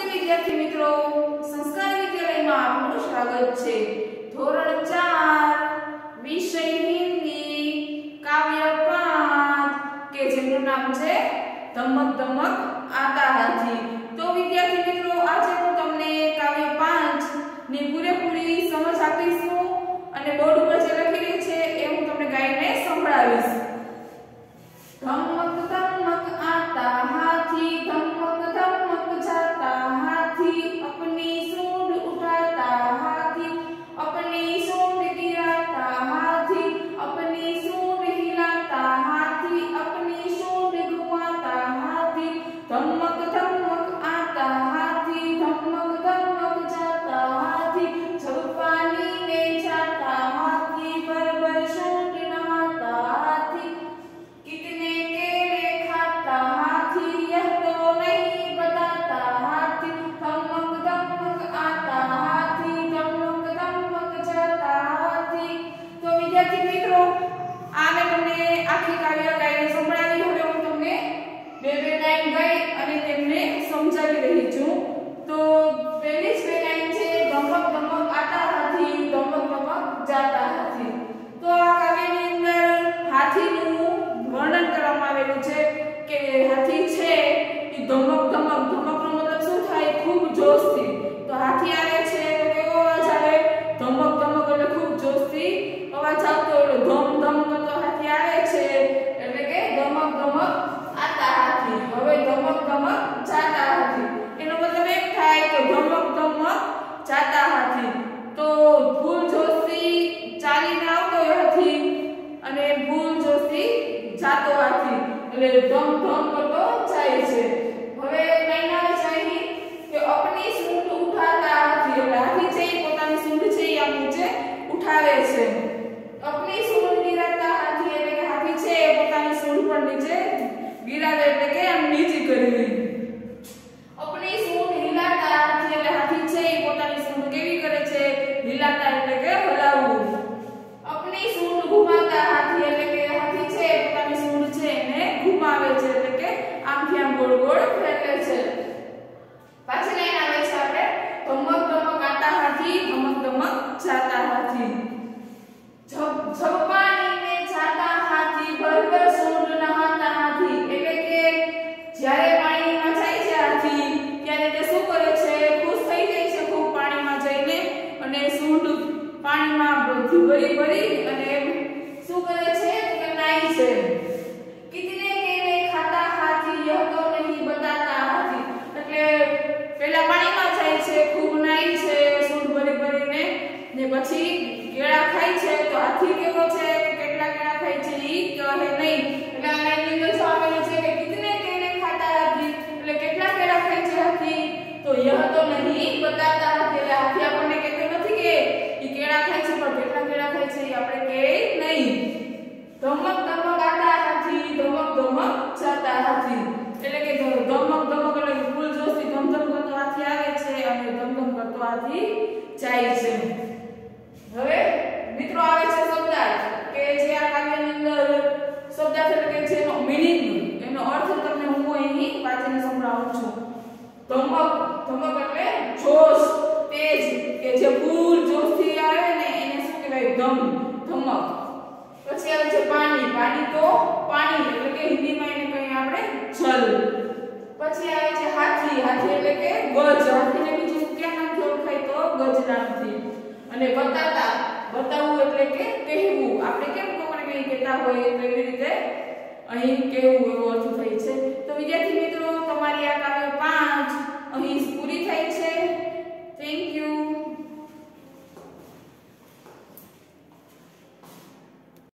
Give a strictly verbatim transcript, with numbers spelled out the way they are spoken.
વિદ્યાર્થી મિત્રો, સંસ્કાર વિદ્યાલયમાં આપનું સ્વાગત છે। ધોરણ ચાર વિષય હિન્દી કાવ્ય પાંચ કે જેનું નામ છે ધમક ધમક આતા હાથી। તો વિદ્યાર્થી મિત્રો, આજે હું તમને કાવ્ય પાંચ ની પૂરેપૂરી સમજ આપીશું અને બોર્ડ ઉપર જે લખેલું છે એ હું તમને ગાઈને સંભળાવીશ। ધમક ધમક આતા हाथी धमक धमक जाता हाथी अपनी सूंड उठाता हाथी अपनी सूंड गिराता हाथी अपनी सूंड हिलाता हाथी अपनी सूंड घुमाता हाथी धमक धमक आता हाथी धमक धमक जाता हाथी जब पानी में जाता हाथी भर भर सूंड नहाता हाथी कितने केले खाता हाथी यह तो नहीं बताता हाथी धमक धमक आता हाथी धमक धमक जाता हाथी। तो विद्यार्थी मित्रों, आ मैं તમને આખી કાવ્ય ગાઈને સંભળાવી। હવે હું તમને બે બે લાઈન ગાઈ અને તેમને સમજાવી રહી છું। તો પહેલી જ બે લાઈન છે ધમક ધમક આતા હાથી ધમક ધમક જાતા હાથી। તો આ કાવ્યની અંદર હાથીનું વર્ણન કરવામાં આવેલું છે કે હાથી છે એ ધમક ધમક ધમકનો મતલબ શું થાય? ખૂબ જોશથી। તો હાથી આવે છે તો કેવો અવાજ આવે? ધમક ધમક એટલે ખૂબ જોશથી અવાજ આવતો, એટલે ધમ ધમ કરતો હાથી આવે છે એટલે કે ધમક ધમક આતા હાથી। હવે ધમક ધમક જાતા હાથી એનો મતલબ એમ થાય કે ધમક ધમક જાતા હાથી તો ફૂલ જોશથી ચાલીને આવતો હાથી અને ફૂલ જોશથી જાતો હાથી એટલે ધમ ધમ કરતો જાય છે। હવે લાઈન આવે છે અહીં કે अपनी सूंड उठाता हाथी એટલે હાથી છે એ પોતાની સૂંઢ છે એ આમ નીચે ઉઠાવે છે। अपनी सूंड गिराता हाथी એટલે કે હાથી છે એ પોતાની સૂંઢ પર નીચે ગિરાવે એટલે કે આમ નીચી કરવી। अपनी सूंड हिलाता हाथी એટલે હાથી છે એ પોતાની સૂંઢ કેવી કરે છે? હિલાતા એટલે કે હલાવવું। अपनी सूंड घुमाता हाथी એટલે કે હાથી છે પોતાની સૂંઢ છે એને ઘુમાવે છે એટલે કે આમથી આમ ગોળ ગોળ ફેરવે છે। પાછી લાઈન આવે છે આપણે ધમક ધમક આતા હાથી ધમક ધમક જાતા હાથી। જબ જબ પાણી में जाता हाथी भर भर सूंड नहाता हाथी એટલે કે જ્યારે પાણીમાં જાય છે હાથી ત્યારે તે શું કરે છે? ખુશ થઈ જાય છે ખૂબ પાણીમાં જઈને અને સૂંઢ પાણીમાં બધી ભરી ભરી અને શું કરે છે? કે નાઈ છે। कितने केले खाता हाथी यह तो नहीं बताता हाथी એટલે પહેલા પાણીમાં જાય છે, ખૂબ નાઈ છે સૂંઢ ભરી ભરીને ને પછી કેળા ખાય છે તો હાથી કેવો છે કે કેટલા કેળા ખાય છે ઈ કહે નહીં। એટલે આ લાઈનની અંદર શું આવેલું છે કે कितने केले खाता हाथी એટલે કેટલા કેળા ખાય છે હાથી તો यह तो नहीं बताता हाथी એટલે હાથી આપણને કહેતો નથી કે ઈ કેળા ખાય છે પણ કેટલા કેળા ખાય છે ઈ આપણે કહે નહીં। ધમક ધમક આતા હાથી ધમક ધમક જાતા હાથી એટલે કે ધમક ધમક એટલે ફૂલ જોશથી ધમધમ કરતો હાથી આવે છે અને ધમધમ કરતો હાથી જાય છે। હવે મિત્રો આવે છે શબ્દાર્થ કે જે આ કાવ્યની અંદર શબ્દાર્થ એટલે કે જેનો મીનિંગ એનો અર્થ તમને હું અહીં વાંચીને સંભળાવું છું। ધમક ધમક એટલે જોશ તેજ કે જે ફૂલ જોશથી આવે ને એને શું કહેવાય? ધમ ધમક। પછી આવે છે પાણી પાણી તો પાણી એટલે કે હિન્દીમાં એને કહીએ આપણે જલ। પછી આવે છે હાથી હાથી એટલે કે ગજ હાથીને બીજું કેમ નામથી ઓળખાય તો ગજ નામથી। અને બતાતા બતાવવું એટલે કે કહેવું, આપણે કેમ કોઈને કંઈ કહેતા હોય તો એવી રીતે અહીં કહેવું એવો અર્થ થાય છે। તો વિદ્યાર્થી મિત્રો, તમારી આ કાવ્ય પાંચ અહીં પૂરી